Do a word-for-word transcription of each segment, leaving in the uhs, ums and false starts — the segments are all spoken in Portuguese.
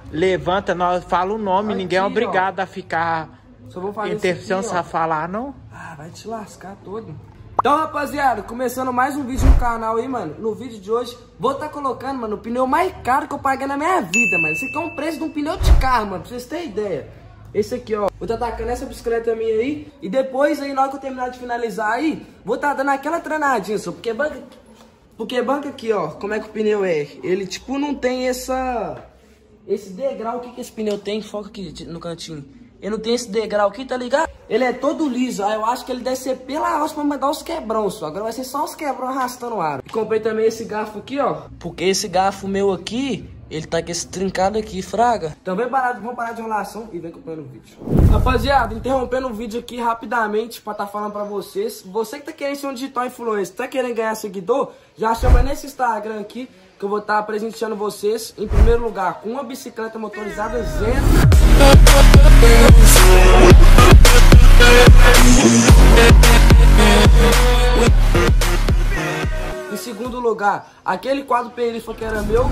levanta, nós fala o nome, aqui, ninguém é obrigado ó. a ficar Só vou fazer interferência a falar, não? Ah, vai te lascar todo. Então, rapaziada, começando mais um vídeo no canal aí, mano. No vídeo de hoje, vou estar tá colocando, mano, o pneu mais caro que eu paguei na minha vida, mano. Esse aqui é um preço de um pneu de carro, mano, pra vocês terem ideia. Esse aqui, ó. Vou estar tá tacando essa bicicleta minha aí. E depois, aí, na hora que eu terminar de finalizar aí, vou estar tá dando aquela treinadinha, só. Porque banca... Porque banca aqui, ó, como é que o pneu é? Ele, tipo, não tem essa... Esse degrau, o que que esse pneu tem? Foca aqui no cantinho. Ele não tem esse degrau aqui, tá ligado? Ele é todo liso. Aí eu acho que ele deve ser pela alça pra mandar os quebrão só. Agora vai ser só os quebrão arrastando o aro. E comprei também esse garfo aqui, ó. Porque esse garfo meu aqui, ele tá com esse trincado aqui, fraga. Então vem parar, vamos parar de enrolação e vem acompanhando o vídeo. Rapaziada, interrompendo o vídeo aqui rapidamente pra tá falando pra vocês. Você que tá querendo ser um digital influencer, tá querendo ganhar seguidor, já chama nesse Instagram aqui, que eu vou estar tá presenteando vocês, em primeiro lugar, com uma bicicleta motorizada zero. Em segundo lugar, aquele quadro perifa que era meu.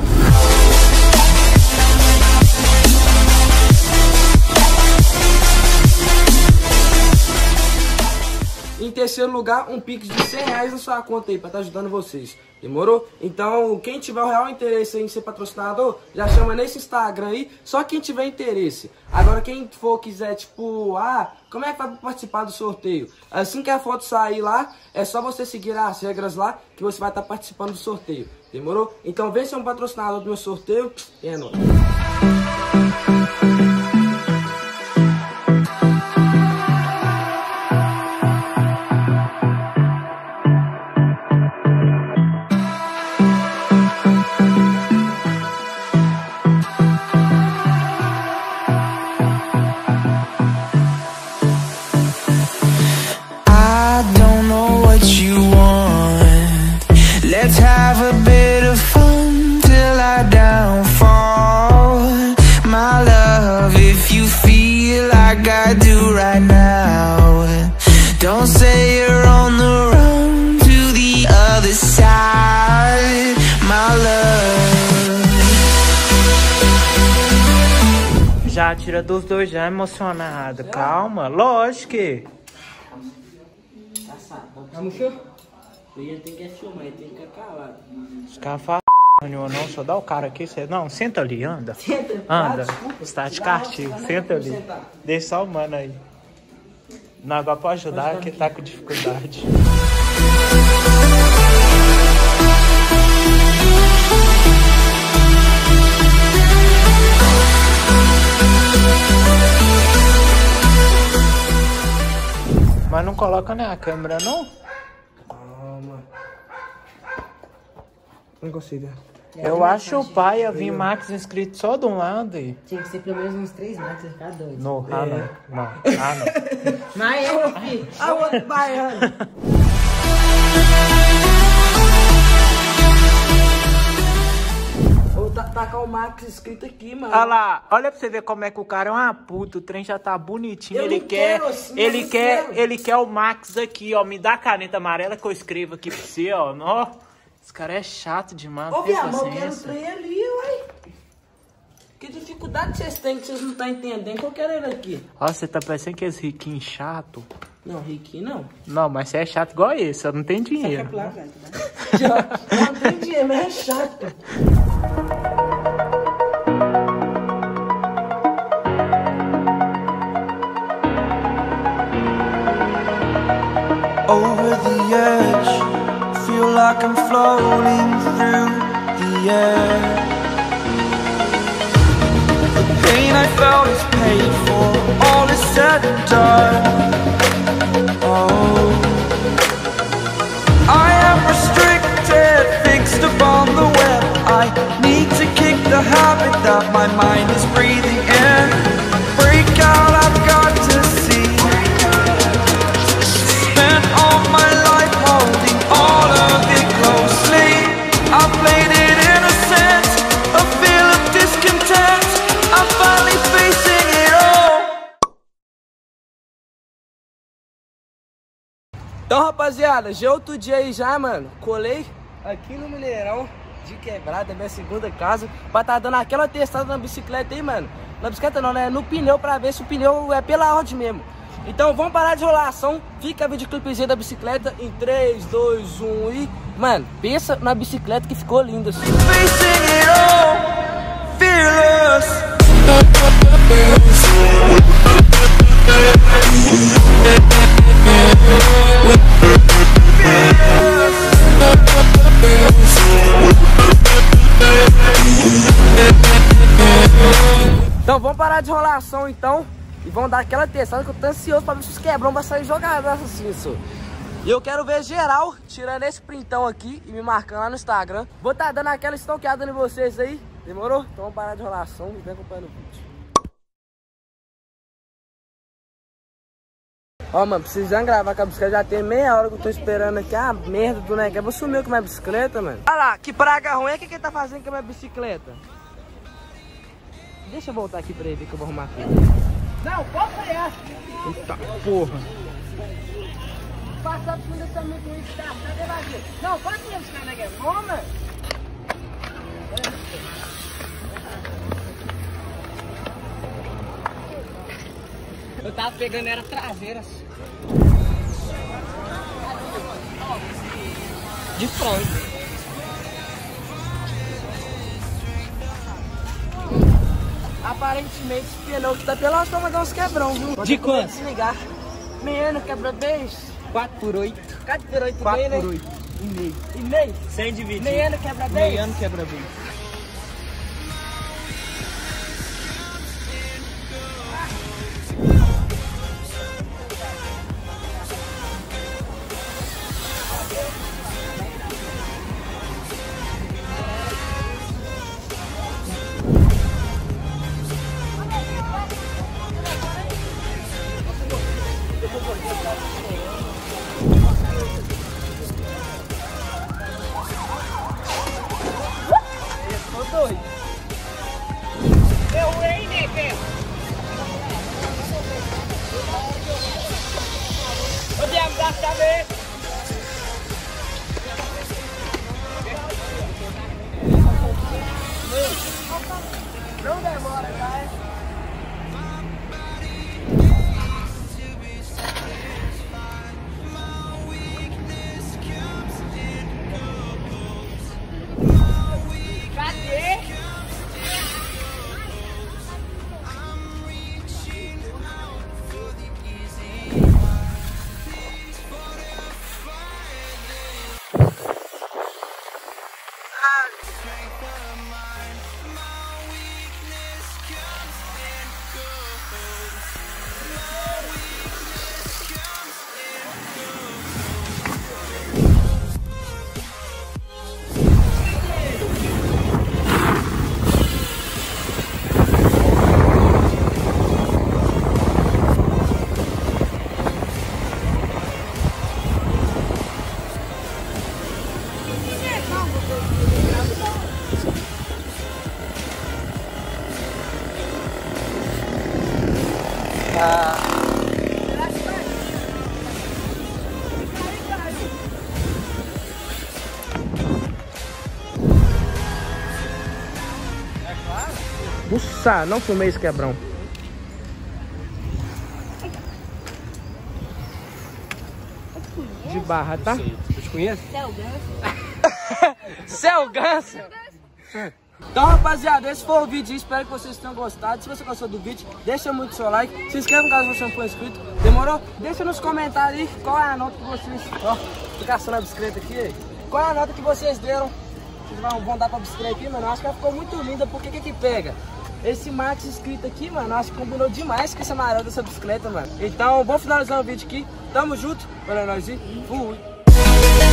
Em terceiro lugar, um pix de cem reais na sua conta aí, pra estar tá ajudando vocês. Demorou? Então, quem tiver o real interesse em ser patrocinador, já chama nesse Instagram aí, só quem tiver interesse. Agora, quem for quiser, tipo, ah, como é que vai participar do sorteio? Assim que a foto sair lá, é só você seguir as regras lá, que você vai estar tá participando do sorteio. Demorou? Então, vem ser um patrocinador do meu sorteio, e é nóis. Let's have a bit of fun till I downfall. My love, if you feel like I do right now, don't say you're on the run to the other side, my love. Já tira dos dois, já emocionado. Calma, lógico que. Vamos, show? Ele tem que filmar, ele tem que ficar calado. Os caras falam não, só dá o cara aqui. Cê... Não, senta ali, anda. Senta, anda. tá, Você tá de castigo, senta ali. Sentar. Deixa só o mano aí. Não, agora pode ajudar, que tá com dificuldade. Mas não coloca na câmera, não? Não consigo. É, eu acho o pai ia vir Max inscrito só de um lado. E... Tinha que ser pelo menos uns três Max, vai ficar doido. Não, ah, é. não. Não, ah, não. Mas é, filho. Ah, o outro baiano. Vou tacar o Max escrito aqui, mano. Olha lá, olha pra você ver como é que o cara é uma puta. O trem já tá bonitinho. Eu ele não quer. quero assim, ele eu quer. quero. Ele quer o Max aqui, ó. Me dá a caneta amarela que eu escrevo aqui pra você, ó. Ó. Esse cara é chato demais. Ô, tem minha mão, eu quero o paciência. trem ali, ué. Que dificuldade vocês têm que vocês não estão entendendo que eu quero ele aqui? Ó, você tá parecendo que esse riquinho chato. Não, riquinho não. Não, mas você é chato igual esse, você não tem dinheiro. Já, não tem dinheiro, mas é chato. Over the edge, feel like I'm floating through the air. The pain I felt is paid for, all is said and done. Oh, I am restricted, fixed upon the web. I need to kick the habit that my mind is breathing in. Break out, I've got to see. Spent all my life holding all of it closely. I played it innocent, a feel of discontent. I'm finally facing it all. Então, rapaziada, já outro dia aí já, mano, colei aqui no Mineirão. de Quebrada, minha segunda casa, pra tá dando aquela testada na bicicleta aí, mano. Na bicicleta não, né? No pneu, pra ver se o pneu é pela ordem mesmo. Então vamos parar de enrolação, fica a videoclipezinho da bicicleta em três, dois, um e... Mano, pensa na bicicleta que ficou linda assim. Então vamos parar de enrolação então e vamos dar aquela testada que eu tô ansioso pra ver se os quebrão vai sair jogado assim, isso. E eu quero ver geral tirando esse printão aqui e me marcando lá no Instagram. Vou estar tá dando aquela stalkeada em vocês aí, demorou? Então vamos parar de enrolação e vem acompanhando o vídeo. Ó, mano, precisando gravar com a bicicleta, já tem meia hora que eu tô esperando aqui. Ah, merda do negócio, vou sumir com a minha bicicleta, mano. Olha lá, que praga ruim é que ele tá fazendo com a minha bicicleta. Deixa eu voltar aqui pra ele ver que eu vou arrumar aqui. Não, pode frear. Eita porra. Passar por cima dessa muito ruim que tá, tá devagar. Não, pode frear esse cara, né? Não, mano. Eu tava pegando, era traseiras. De frente. Aparentemente esse pneu que tá pela só, mas dá uns quebrão, viu? De quanto? Desligar. Menino, quebrou dez. quatro por oito. quatro por oito, quatro meio, por né? oito. E meio. E meio? Sem dividir. Menino, quebra dez. Meiano quebra bem. Não demora, vai. Cadê? Ah. Nossa, não filmei esse quebrão. De barra, tá? Eu te conheço? Céu Ganso. Então, rapaziada, esse foi o vídeo. Espero que vocês tenham gostado. Se você gostou do vídeo, deixa muito seu like. Se inscreva caso você não for inscrito. Demorou? Deixa nos comentários aí qual é a nota que vocês... Ó, tô caçando a bicicleta aqui. Qual é a nota que vocês deram? Vocês vão dar pra bicicleta aqui, mano. Eu acho que ela ficou muito linda. Porque que que pega? Esse Max escrito aqui, mano, eu acho que combinou demais com esse amarelo dessa bicicleta, mano. Então, vou finalizar o vídeo aqui. Tamo junto. Valeu, nós e fui.